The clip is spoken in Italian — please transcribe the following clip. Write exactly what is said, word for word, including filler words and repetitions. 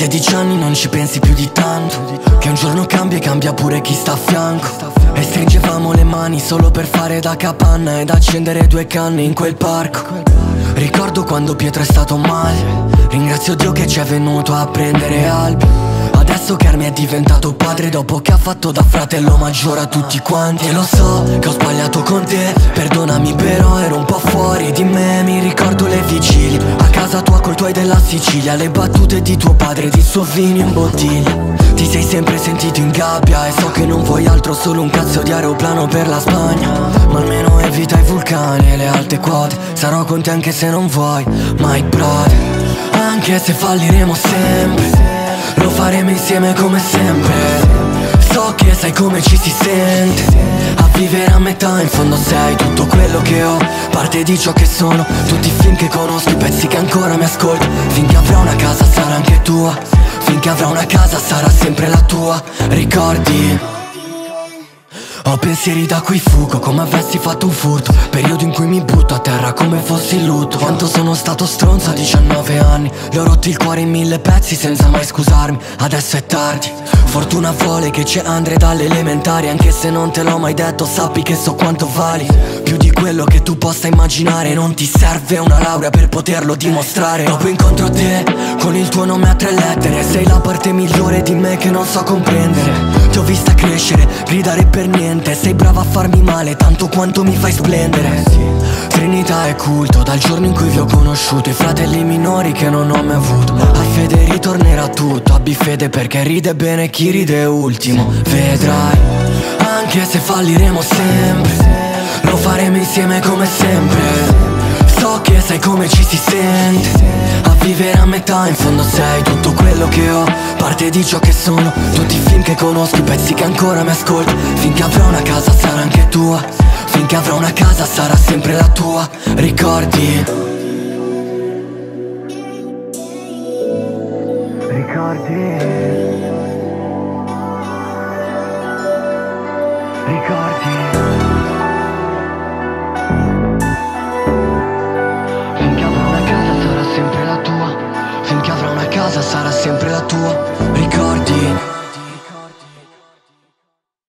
sedici anni non ci pensi più di tanto, che un giorno cambia e cambia pure chi sta a fianco. E stringevamo le mani solo per fare da capanna ed accendere due canne in quel parco. Ricordo quando Pietro è stato male, ringrazio Dio che ci è venuto a prendere Albi. Adesso Kermi è diventato padre dopo che ha fatto da fratello maggiore a tutti quanti. E lo so che ho sbagliato con te, perdonami però ero un po' fuori di me. Mi ricordo le vigilie a casa tua coi tuoi della Sicilia, le battute di tuo padre ed il suo vino in bottiglia. Ti sei sempre sentito in gabbia e so che non vuoi altro, solo un cazzo di aeroplano per la Spagna. Ma almeno evita i vulcani e le alte quote, sarò con te anche se non vuoi, my brother. Anche se falliremo sempre, lo faremo insieme come sempre. So che sai come ci si sente a vivere a metà, in fondo sei tutto quello che ho, parte di ciò che sono, tutti i film che conosco, i pezzi che ancora mi ascolto. Finché avrò una casa sarà anche tua, finché avrò una casa sarà sempre la tua. Ricordi? Ho pensieri da cui fugo come avessi fatto un furto, periodi in cui mi butto a terra come fossi in lutto. Quanto sono stato stronzo a diciannove anni, le ho rotti il cuore in mille pezzi senza mai scusarmi, adesso è tardi. Fortuna vuole che c'è Andre dalle elementari, anche se non te l'ho mai detto sappi che so quanto vali, più di quello che tu possa immaginare. Non ti serve una laurea per poterlo dimostrare. Dopo incontro te con il tuo nome a tre lettere, sei la parte migliore di me che non so comprendere. Ti ho vista crescere, gridare per niente, sei brava a farmi male tanto quanto mi fai splendere. Trinità e culto, dal giorno in cui vi ho conosciuto, i fratelli minori che non ho mai avuto. A fede ritornerà tutto, abbi fede perché ride bene chi ride ultimo. Vedrai, anche se falliremo sempre, lo faremo insieme come sempre. So che sai come ci si sente a vivere a metà, in fondo sei tutto quello che ho, parte di ciò che sono, tutti i film che conosco, i pezzi che ancora mi ascolto. Finché avrò una casa sarà anche tua, finché avrò una casa sarà sempre la tua. Ricordi? Ricordi? Ricordi?